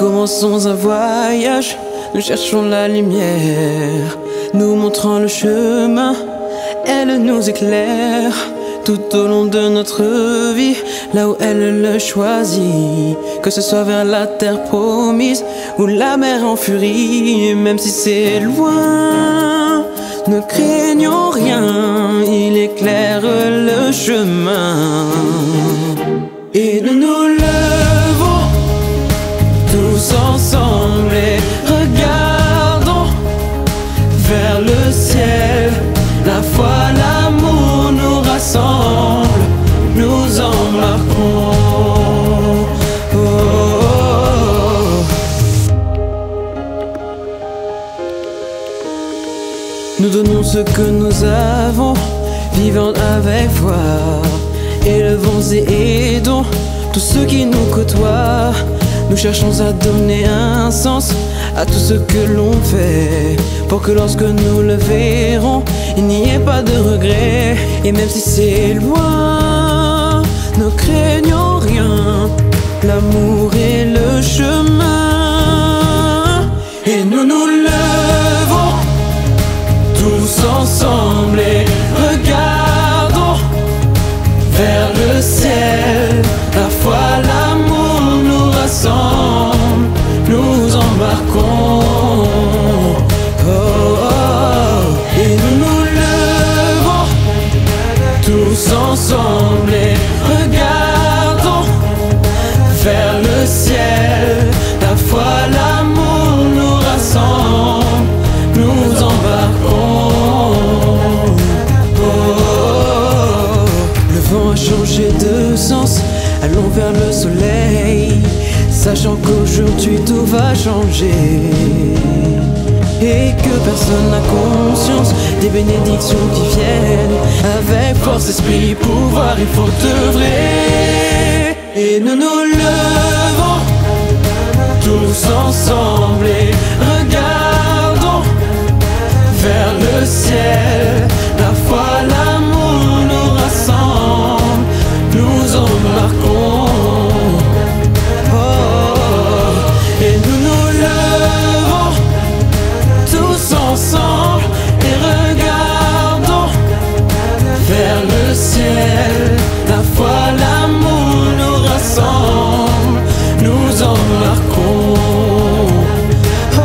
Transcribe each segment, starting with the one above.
commençons un voyage, nous cherchons la lumière, nous montrant le chemin, elle nous éclaire. Tout au long de notre vie, là où elle le choisit, que ce soit vers la terre promise ou la mer en furie, même si c'est loin, ne craignons rien, il éclaire le chemin. Et nous nous levons tous ensemble et regardons vers le ciel. La foi, l'amour nous rassemble, nous embarquons. Oh, oh, oh. Nous donnons ce que nous avons, vivant avec foi. Élevons et aidons tous ceux qui nous côtoient. Nous cherchons à donner un sens à tout ce que l'on fait, pour que lorsque nous le verrons, il n'y ait pas de regret. Et même si c'est loin, ne craignons rien, l'amour est le chemin. Et nous nous levons tous ensemble et regardons vers le ciel. La foi, l'amour nous rassemble, nous embarquons. Oh, oh, oh. Et nous nous levons tous ensemble et regardons vers le ciel. La foi, l'amour nous rassemble, nous embarquons. Oh, oh, oh. Le vent a changé de sens, allons vers le soleil, sachant qu'aujourd'hui tout va changer et que personne n'a conscience des bénédictions qui viennent. Avec force, esprit, pouvoir, il faut œuvrer. Et nous nous levons tous ensemble et regardons vers le ciel. La foi, l'amour nous rassemble, nous embarquons. Et nous nous levons tous ensemble et regardons vers le ciel. La foi, l'amour nous rassemble, nous embarquons. Oh,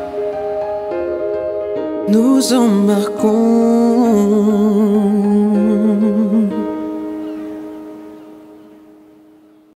oh, oh. Nous embarquons.